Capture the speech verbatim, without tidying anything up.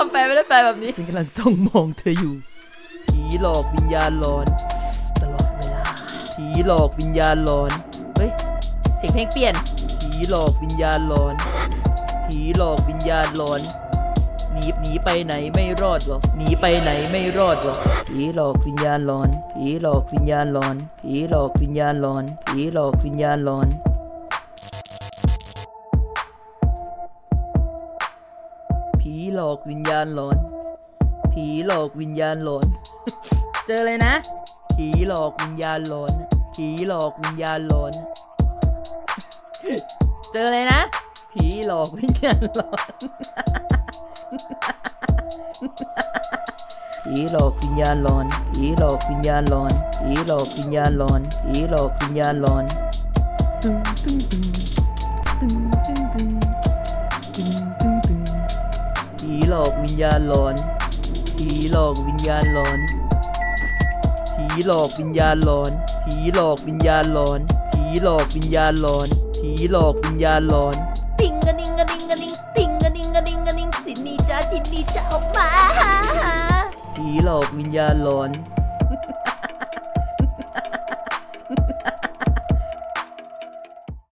ำแปลไม่ได้แปลแบบนี้ฉันกำลังจ้องมองเธออยู่ผีหลอกวิญญาณหลอนตลอดเวลาผีหลอกวิญญาณหลอนเฮ้ยเสียงเพลงเปลี่ยนผีหลอกวิญญาณหลอนผีหลอกวิญญาณหลอนหนีหนีไปไหนไม่รอดหรอกหนีไปไหนไม่รอดหรอกผีหลอกวิญญาณหลอนผีหลอกวิญญาณหลอนผีหลอกวิญญาณหลอนผีหลอกวิญญาณหลอนผีหลอกวิญญาณหลอนผีหลอกวิญญาณหลอนเจอเลยนะผีหลอกวิญญาณหลอนผีหลอกวิญญาณหลอนเจอเลยนะผีหลอกวิญญาณหลอนผีหลอกวิญญาณหลอนผีหลอกวิญญาณหลอนผีหลอกวิญญาณหลอนผีหลอกวิญญาณหลอนตึงตึงตึงตึงตึงตึงตึงตึงตึงผีหลอกวิญญาณหลอนผีหลอกวิญญาณหลอนผีหลอกวิญญาณหลอนผีหลอกวิญญาณหลอนผีหลอกวิญญาณหลอนผีหลอกวิญญาณหลอนติงกะดิงกะดิงกะดิงติงกะดิงกะดิงกะดิงทินนี่จ้าทินนี่จ้าออกมาผีหลอกวิญญาณหลอน